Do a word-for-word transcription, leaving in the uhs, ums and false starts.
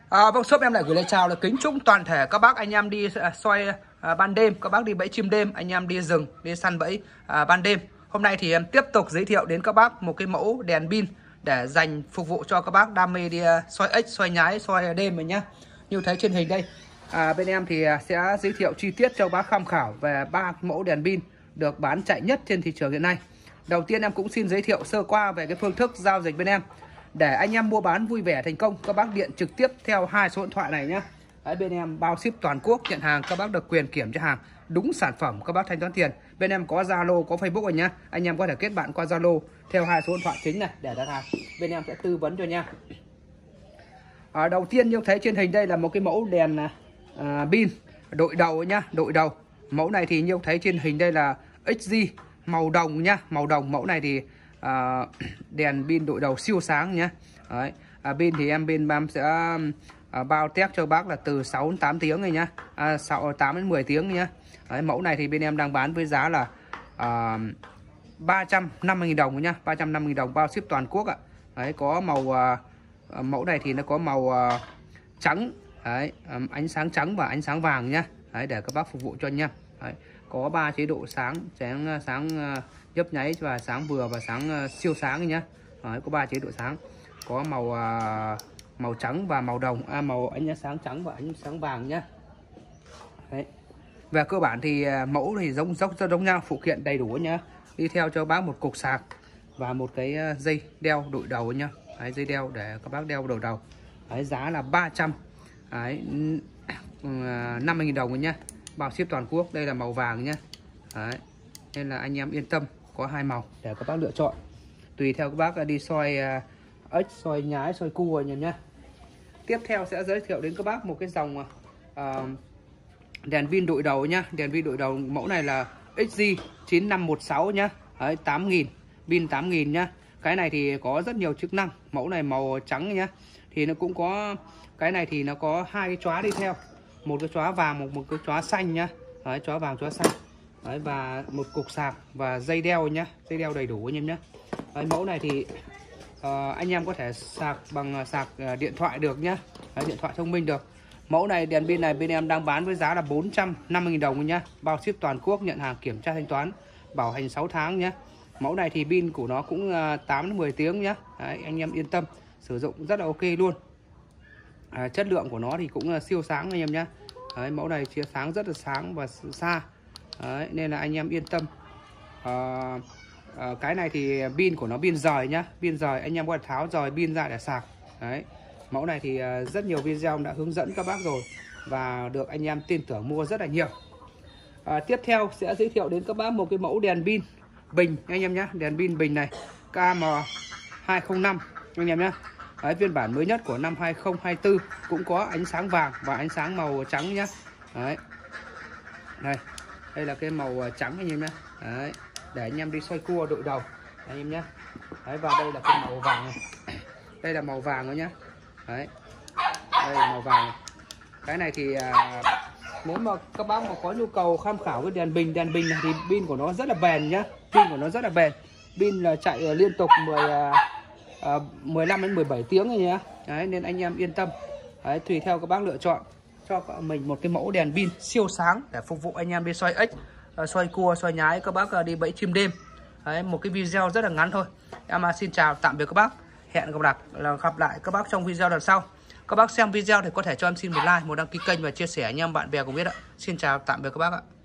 À, vâng, shop em lại gửi lời chào là kính chúc toàn thể các bác anh em đi à, soi à, ban đêm, các bác đi bẫy chim đêm, anh em đi rừng, đi săn bẫy à, ban đêm. Hôm nay thì em tiếp tục giới thiệu đến các bác một cái mẫu đèn pin để dành phục vụ cho các bác đam mê đi à, soi ếch, soi nhái, soi đêm rồi nhá. Như thấy trên hình đây, à, bên em thì sẽ giới thiệu chi tiết cho bác tham khảo về ba mẫu đèn pin được bán chạy nhất trên thị trường hiện nay. Đầu tiên em cũng xin giới thiệu sơ qua về cái phương thức giao dịch bên em. Để anh em mua bán vui vẻ thành công, các bác điện trực tiếp theo hai số điện thoại này nhé. Đấy, bên em bao ship toàn quốc, nhận hàng các bác được quyền kiểm tra hàng đúng sản phẩm, các bác thanh toán tiền. Bên em có Zalo, có Facebook rồi nhá. Anh em có thể kết bạn qua Zalo theo hai số điện thoại chính này để đặt hàng. Bên em sẽ tư vấn cho nha. À, đầu tiên như thấy trên hình đây là một cái mẫu đèn à, pin đội đầu nhá, đội đầu. Mẫu này thì như thấy trên hình đây là ích giê màu đồng nhá, màu đồng. Mẫu này thì à, đèn pin đội đầu siêu sáng nhá. Đấy, à, pin thì em bên em sẽ à, bao test cho bác là từ sáu đến tám tiếng này nhá, à, sáu tám đến mười tiếng nhá. Đấy, mẫu này thì bên em đang bán với giá là à, ba trăm năm mươi nghìn đồng nhá, ba trăm năm mươi nghìn đồng bao ship toàn quốc ạ. Đấy, có màu à, mẫu này thì nó có màu à, trắng, đấy, à, ánh sáng trắng và ánh sáng vàng nhá. Đấy, để các bác phục vụ cho anh em. Đấy, có ba chế độ sáng, sáng sáng uh, nhấp nháy và sáng vừa và sáng uh, siêu sáng nhá. Đấy, có ba chế độ sáng, có màu uh, màu trắng và màu đồng, à, màu ánh sáng trắng và ánh sáng vàng nhá. Đấy. Về cơ bản thì uh, mẫu thì giống giống giống nhau, phụ kiện đầy đủ nhá. Đi theo cho bác một cục sạc và một cái uh, dây đeo đội đầu nhá. Đấy, dây đeo để các bác đeo đội đầu. Đấy, giá là ba trăm năm mươi nghìn đồng nhá, bao ship toàn quốc. Đây là màu vàng nhá. Đấy, nên là anh em yên tâm, có hai màu để các bác lựa chọn tùy theo các bác đi soi uh, ếch, soi nhái, soi cua anh em nhá. Tiếp theo sẽ giới thiệu đến các bác một cái dòng uh, đèn pin đội đầu nhá. Đèn pin đội đầu mẫu này là ích giê chín năm một sáu nhá. Đấy, tám nghìn, pin tám nghìn nhá. Cái này thì có rất nhiều chức năng. Mẫu này màu trắng nhá. Thì nó cũng có, cái này thì nó có hai cái chóa đi theo, một cái chóa vàng, một, một cái chóa xanh nhá. Đấy, chóa vàng, chóa xanh. Đấy, và một cục sạc và dây đeo nhá, dây đeo đầy đủ anh em nhé. Đấy, mẫu này thì uh, anh em có thể sạc bằng sạc uh, điện thoại được nhá. Đấy, điện thoại thông minh được. Mẫu này, đèn pin này bên em đang bán với giá là bốn trăm năm mươi nghìn đồng nhá, bao ship toàn quốc, nhận hàng kiểm tra thanh toán, bảo hành sáu tháng nhá. Mẫu này thì pin của nó cũng uh, tám đến mười tiếng nhá. Đấy, anh em yên tâm, sử dụng rất là ok luôn. À, chất lượng của nó thì cũng là siêu sáng anh em nhé. Đấy, mẫu này chia sáng rất là sáng và xa. Đấy, nên là anh em yên tâm. à, à, Cái này thì pin của nó pin rời nhá, pin rời, anh em có thể tháo rời pin ra để sạc. Đấy, mẫu này thì rất nhiều video đã hướng dẫn các bác rồi và được anh em tin tưởng mua rất là nhiều. à, Tiếp theo sẽ giới thiệu đến các bác một cái mẫu đèn pin bình anh em nhé. Đèn pin bình này K M hai không năm anh em nhé. Đấy, phiên bản mới nhất của năm hai không hai tư, cũng có ánh sáng vàng và ánh sáng màu trắng nhé. Đấy, đây, đây là cái màu trắng anh em nhé. Đấy, để anh em đi soi cua đội đầu anh em nhé. Đấy, và đây là cái màu vàng này. Đây là màu vàng đó nhé. Đấy, đây là màu vàng này. Cái này thì à, nếu mà các bác mà có nhu cầu tham khảo cái đèn bình, đèn bình này thì pin của nó rất là bền nhá, pin của nó rất là bền, pin là chạy liên tục mười À, mười lăm đến mười bảy tiếng này nhá. Đấy, nên anh em yên tâm. Đấy, tùy theo các bác lựa chọn cho mình một cái mẫu đèn pin siêu sáng để phục vụ anh em đi soi ếch, soi cua, soi nhái, các bác đi bẫy chim đêm. Đấy, một cái video rất là ngắn thôi. Em xin chào tạm biệt các bác. Hẹn gặp lại là gặp lại các bác trong video lần sau. Các bác xem video thì có thể cho em xin một like, một đăng ký kênh và chia sẻ anh em bạn bè cùng biết ạ. Xin chào tạm biệt các bác ạ.